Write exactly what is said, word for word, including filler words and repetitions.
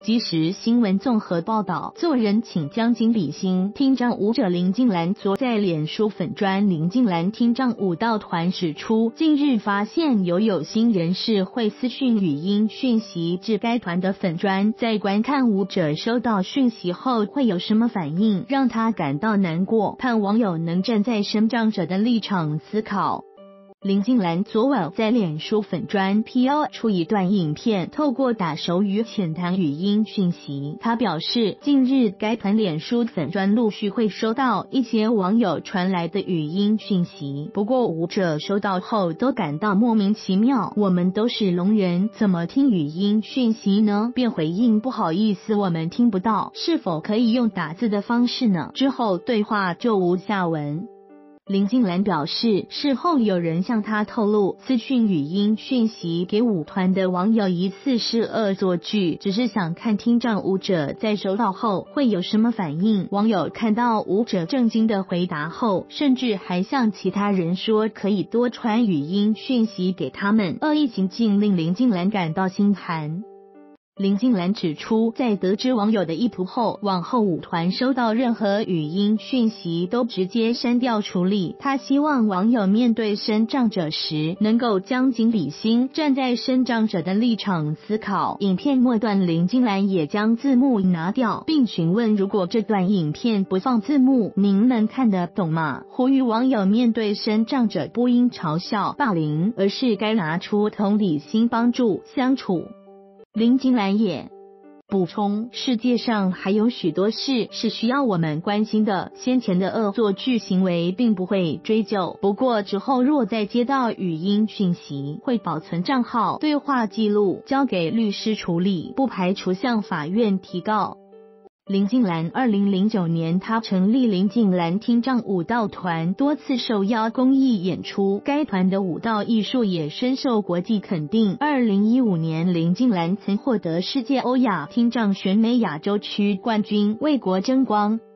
即时新闻综合报道，做人请将心比心。听障舞者林静兰昨在脸书粉专林静兰听障舞蹈团指出，近日发现有有心人士会私讯语音讯息至该团的粉专，在观看舞者收到讯息后会有什么反应，让他感到难过，盼网友能站在身障者的立场思考。林静兰昨晚在脸书粉专 P O 出一段影片，透过打手语浅谈语音讯息。她表示，近日该团脸书粉专陆续会收到一些网友传来的语音讯息，不过舞者收到后都感到莫名其妙，我们都是聋人，怎么听语音讯息呢？便回应不好意思，我们听不到，是否可以用打字的方式呢？之后对话就无下文。林静兰表示，事后有人向她透露，私讯语音讯息给舞团的网友疑似是恶作剧，只是想看听障舞者在收到后会有什么反应。网友看到舞者震惊的回答后，甚至还向其他人说可以多传语音讯息给他们，恶意情境令林静兰感到心寒。林静兰指出，在得知网友的意图后，往后舞团收到任何语音讯息都直接删掉处理。她希望网友面对身障者时能够将心比心，站在身障者的立场思考。影片末段林静兰也将字幕拿掉，并询问如果这段影片不放字幕，您能看得懂吗？呼吁网友面对身障者不应嘲笑霸凌，而是该拿出同理心帮助相处。林静兰也补充，世界上还有许多事是需要我们关心的，先前的恶作剧行为并不会追究，不过之后若再接到语音讯息，会保存账号对话记录，交给律师处理，不排除向法院提告。林静兰二零零九年，她成立林静兰听障舞蹈团，多次受邀公益演出，该团的舞蹈艺术也深受国际肯定。二零一五年，林静兰曾获得世界欧亚听障选美亚洲区冠军，为国争光。